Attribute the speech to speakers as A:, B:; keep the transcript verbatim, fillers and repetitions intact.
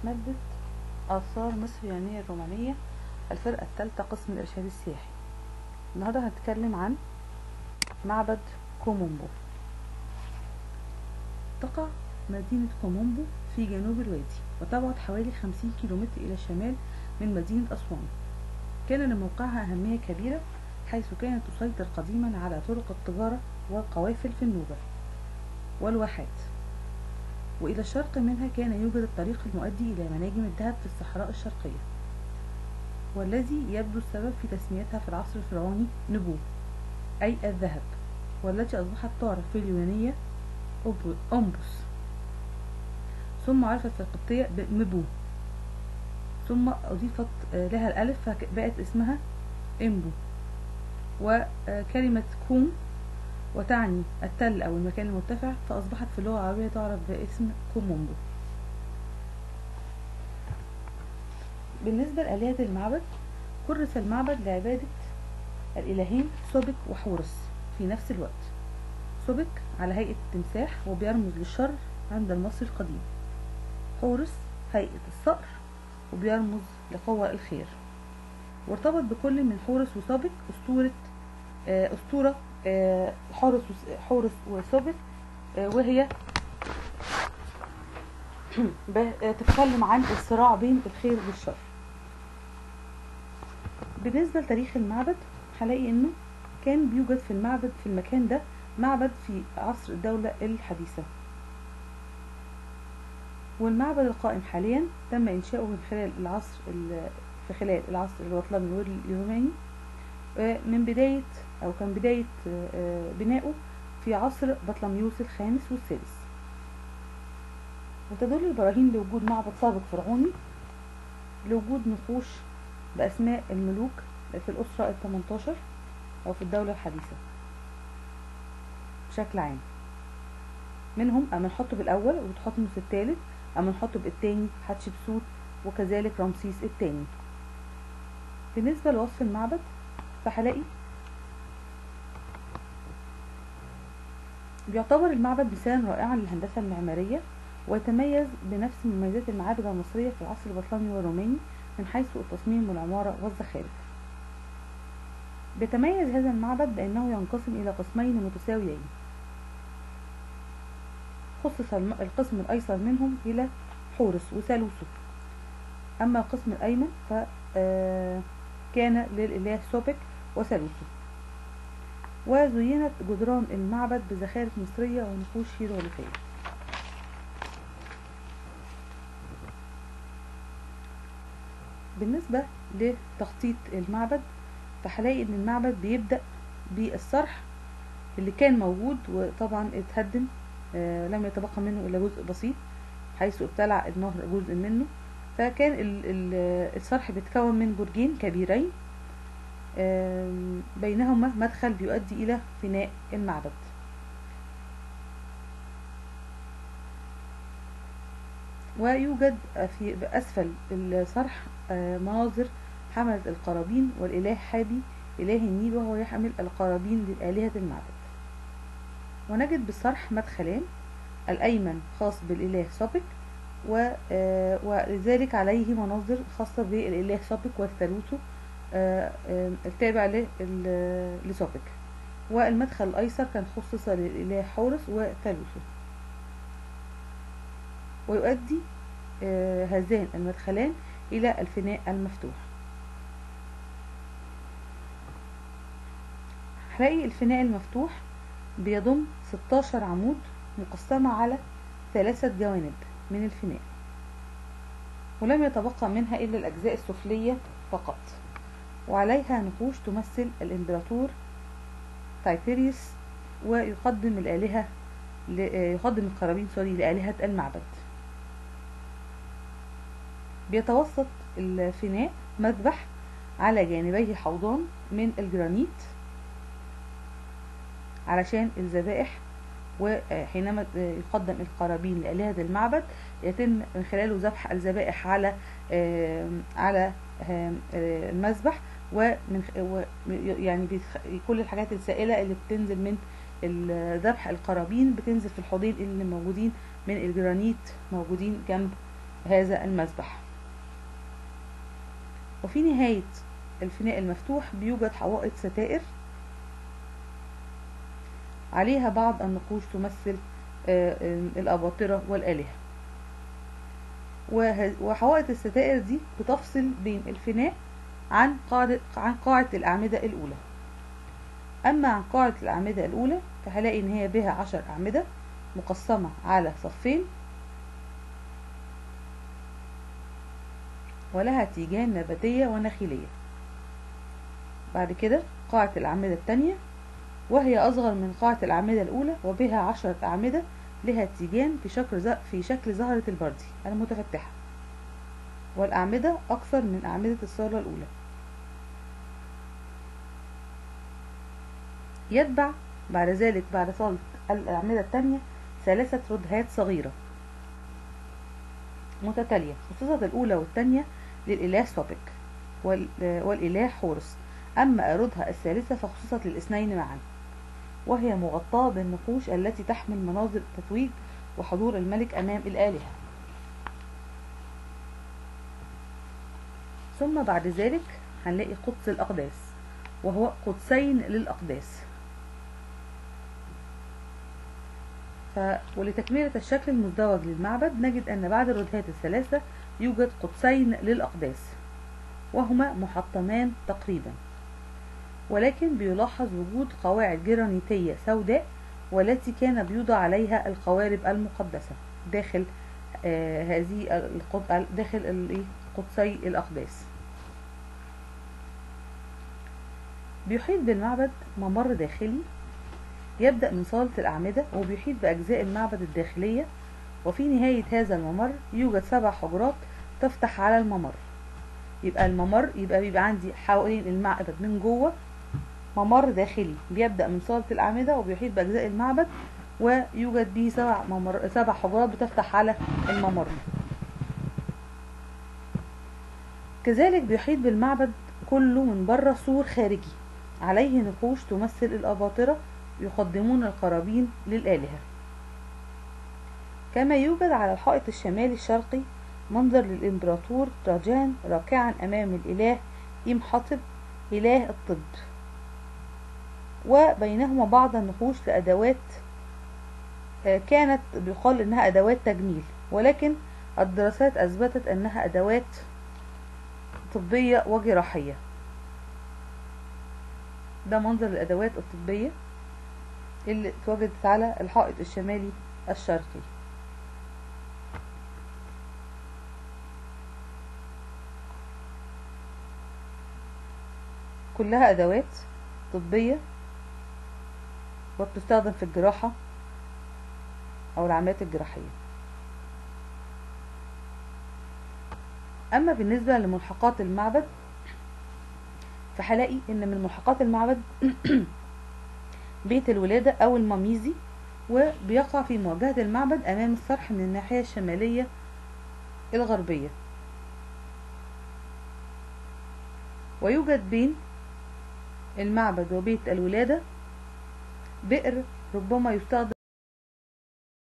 A: مادة آثار مصر اليونانية الرومانية، الفرقة الثالثة، قسم الإرشاد السياحي. النهاردة هنتكلم عن معبد كومومبو. تقع مدينة كومومبو في جنوب الوادي، وتبعد حوالي خمسين كيلومتر إلى الشمال من مدينة أسوان. كان لموقعها أهمية كبيرة، حيث كانت تسيطر قديما على طرق التجارة والقوافل في النوبة والواحات، وإلى الشرق منها كان يوجد الطريق المؤدي إلى مناجم الذهب في الصحراء الشرقية، والذي يبدو السبب في تسميتها في العصر الفرعوني نبو أي الذهب، والتي أصبحت تعرف في اليونانية أمبوس، ثم عرفت في القبطية بمبو، ثم أضيفت لها الألف فبقت اسمها إمبو. وكلمة كوم وتعني التل أو المكان المرتفع، فأصبحت في اللغة العربية تعرف باسم كومومبو. بالنسبة لآلهة المعبد، كرس المعبد لعبادة الإلهين سوبك وحورس في نفس الوقت. سوبك على هيئة تمساح وبيرمز للشر عند المصري القديم، حورس هيئة الصقر وبيرمز لقوة الخير. وارتبط بكل من حورس وسوبك أسطورة آه أسطورة آه حورس حورس وسوبك، آه وهي تتكلم عن الصراع بين الخير والشر. بالنسبة لتاريخ المعبد، هلاقي انه كان بيوجد في المعبد في المكان ده معبد في عصر الدولة الحديثة، والمعبد القائم حاليا تم انشاؤه من خلال العصر في خلال العصر البطلمي واليوناني، من بداية او كان بداية بنائه في عصر بطلميوس الخامس والسادس. وتدل البراهين لوجود معبد سابق فرعوني لوجود نقوش بأسماء الملوك في الأسرة الثمنتاشر أو في الدولة الحديثة بشكل عام، منهم أمنحتب الأول وتحتمس الثالث، أمنحتب الثاني حتشبسوت، وكذلك رمسيس الثاني. بالنسبة لوصف المعبد، فهلاقي بيعتبر المعبد مثالا رائعا للهندسة المعمارية، ويتميز بنفس مميزات المعابد المصرية في العصر البطلمي والروماني من حيث التصميم والعمارة والزخارف. بيتميز هذا المعبد بأنه ينقسم إلى قسمين متساويين، خصص القسم الأيسر منهم إلى حورس وثالوثه، أما القسم الأيمن فكان للإله سوبك وثالوثه. وزينت جدران المعبد بزخارف مصرية ونقوش هيروغليفية. بالنسبة لتخطيط المعبد، فهلاقي ان المعبد بيبدأ بالصرح اللي كان موجود وطبعا اتهدم، آه لم يتبقى منه الا جزء بسيط حيث ابتلع النهر جزء منه. فكان ال ال الصرح بيتكون من برجين كبيرين، آه بينهما مدخل بيؤدي الى فناء المعبد. ويوجد في أسفل الصرح مناظر حملة القرابين والإله حابي إله النيل، وهو يحمل القرابين لآلهة المعبد. ونجد بالصرح مدخلان، الأيمن خاص بالإله سوبك، ولذلك عليه مناظر خاصة بالإله سوبك والثالوث التابع لسوبك. والمدخل الأيسر كان خصص للإله حورس وثالوثه. ويؤدي آه هذان المدخلان إلى الفناء المفتوح. هلاقي الفناء المفتوح بيضم ستاشر عمود مقسمة على ثلاثة جوانب من الفناء، ولم يتبقى منها إلا الأجزاء السفلية فقط، وعليها نقوش تمثل الإمبراطور تايبيريوس، ويقدم الآلهة يقدم القرابين سوري لآلهة المعبد. بيتوسط الفناء مذبح على جانبيه حوضان من الجرانيت علشان الذبائح، وحينما يقدم القرابين لآلهة المعبد يتم من خلاله ذبح الذبائح على على المذبح، ومن يعني كل الحاجات السائلة اللي بتنزل من ذبح القرابين بتنزل في الحوضين اللي موجودين من الجرانيت موجودين جنب هذا المذبح. وفي نهاية الفناء المفتوح بيوجد حوائط ستائر عليها بعض النقوش تمثل الأباطرة والآلهة. وحوائط الستائر دي بتفصل بين الفناء عن قاعدة عن قاعة الأعمدة الأولى. أما عن قاعدة الأعمدة الأولى فهلاقي إن هي بها عشر أعمدة مقسمة على صفين، ولها تيجان نباتية ونخيلية. بعد كده قاعة الأعمدة الثانية وهي أصغر من قاعة الأعمدة الأولى وبها عشرة أعمدة لها تيجان في شكل في شكل زهرة البردي المتفتحة، والأعمدة أكثر من أعمدة الصالة الأولى. يتبع بعد ذلك بعد صالة الأعمدة الثانية ثلاثة ردهات صغيرة متتالية، خصصت الأولى والثانية للإله سوبك والإله حورس، أما الردهة الثالثة فخصصت للاثنين معا، وهي مغطاة بالنقوش التي تحمل مناظر التتويج وحضور الملك أمام الآلهة. ثم بعد ذلك هنلاقي قدس الأقداس، وهو قدسين للأقداس. ف... ولتكملة الشكل المزدوج للمعبد نجد أن بعد الردهات الثلاثة يوجد قدسين للأقداس، وهما محطمان تقريبا، ولكن بيلاحظ وجود قواعد جرانيتية سوداء والتي كان بيوضع عليها القوارب المقدسة داخل آه هذه القد... داخل قدسي الأقداس. بيحيط بالمعبد ممر داخلي يبدأ من صالة الأعمدة وبيحيط بأجزاء المعبد الداخلية، وفي نهاية هذا الممر يوجد سبع حجرات تفتح على الممر. يبقى الممر يبقى بيبقى عندي حوالين المعبد من جوه ممر داخلي بيبدأ من صالة الأعمدة وبيحيط بأجزاء المعبد، ويوجد به سبع ممر سبع حجرات بتفتح على الممر. كذلك بيحيط بالمعبد كله من بره سور خارجي عليه نقوش تمثل الأباطرة يقدمون القرابين للآلهة. كما يوجد على الحائط الشمالي الشرقي منظر للإمبراطور تراجان راكعا أمام الإله إمحاطب إله الطب، وبينهما بعض النقوش لأدوات كانت بيقال إنها أدوات تجميل، ولكن الدراسات أثبتت أنها أدوات طبية وجراحية. ده منظر الأدوات الطبية اللي اتوجدت على الحائط الشمالي الشرقي. كلها أدوات طبية وبتستخدم في الجراحة أو العمليات الجراحية. أما بالنسبة لملحقات المعبد فهلاقي إن من ملحقات المعبد بيت الولادة أو الماميزي، وبيقع في مواجهة المعبد أمام الصرح من الناحية الشمالية الغربية. ويوجد بين المعبد وبيت الولادة بئر ربما يستخدم